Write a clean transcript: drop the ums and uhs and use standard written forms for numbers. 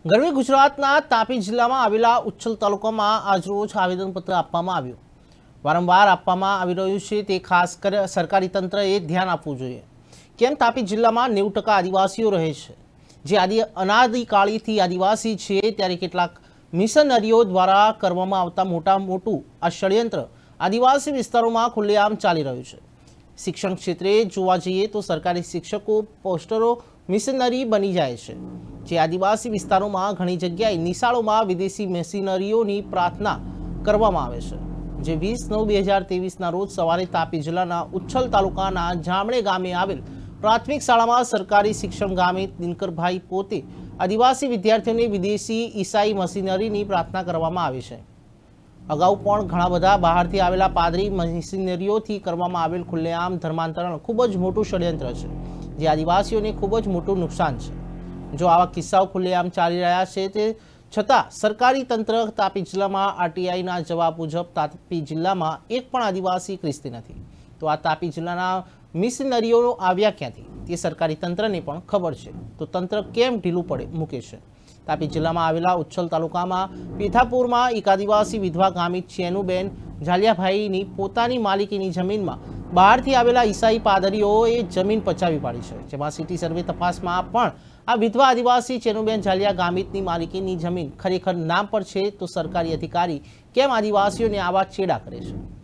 ગરવી ગુજરાતના તાપી જિલ્લામાં આવેલા ઉચ્છલ તાલુકામાં આજરોજ આવેદનપત્ર આપવામાં આવ્યું। વારંવાર આપવામાં આવી રહ્યું છે તે ખાસ કરી સરકારી તંત્રએ ધ્યાન આપવું જોઈએ। કેમ તાપી જિલ્લામાં 90% આદિવાસીઓ રહે છે, જે અનાદિકાળથી આદિવાસી છે, ત્યારે કેટલાક મિશનરીઓ દ્વારા કરવામાં આવતા મોટું આ ષડયંત્ર આદિવાસી વિસ્તારોમાં ખુલ્લેઆમ ચાલી રહ્યું છે। શિક્ષણ ક્ષેત્રે જોવા જઈએ તો સરકારી શિક્ષકો પોસ્ટરો મિશનરી બની જાય છે, જે આદિવાસી વિસ્તારોમાં ઘણી જગ્યાએ નિશાળોમાં વિદેશી મિશનરીઓની પ્રાર્થના કરવામાં આવે છે, જે 20/9/2023ના રોજ સવારે તાપી જિલ્લાના ઉચ્છલ તાલુકાના જામણે ગામે આવેલ પ્રાથમિક શાળામાં સરકારી શિક્ષણ ગામે દિનકરભાઈ પોતે આદિવાસી વિદ્યાર્થીઓને વિદેશી ઈસાઈ મિશનરીની પ્રાર્થના કરવામાં આવી છે। અગાઉ પણ ઘણા બધા બહારથી આવેલા પાદરી મિશનરીઓથી કરવામાં આવેલ ખુલ્લેઆમ ધર્માંતરણ ખૂબ જ મોટું ષડયંત્ર છે, જે આદિવાસીઓને ખૂબ જ મોટું નુકસાન છે। જો આવા કિસ્સાઓ ખુલ્લેઆમ ચાલી રહ્યા છે તે છતાં સરકારી તંત્ર તાપી જિલ્લામાં આરટીઆઈના જવાબ મુજબ તાપી જિલ્લામાં એક પણ આદિવાસી ખ્રિસ્તી નથી, તો આ તાપી જિલ્લાના મિશનરીઓ આવ્યા ક્યાંથી તે સરકારી તંત્રને પણ ખબર છે, તો તંત્ર કેમ ઢીલું મૂકે છે? તાપી જિલ્લામાં આવેલા ઉચ્છલ તાલુકામાં પીથાપુરમાં એક આદિવાસી વિધવા ગામિત ચેનુબેન ઝાલિયાભાઈની પોતાની માલિકીની જમીનમાં બહારથી આવેલા ઈસાઈ પાદરીઓએ જમીન પચાવી પાડી છે, જેમાં સિટી સર્વે તપાસમાં પણ આ વિધવા આદિવાસી ચેનુબેન ઝાલિયા ગામિતની માલિકીની જમીન ખરેખર નામ પર છે, તો સરકારી અધિકારી કેમ આદિવાસીઓને આવા ચેડા કરે છે?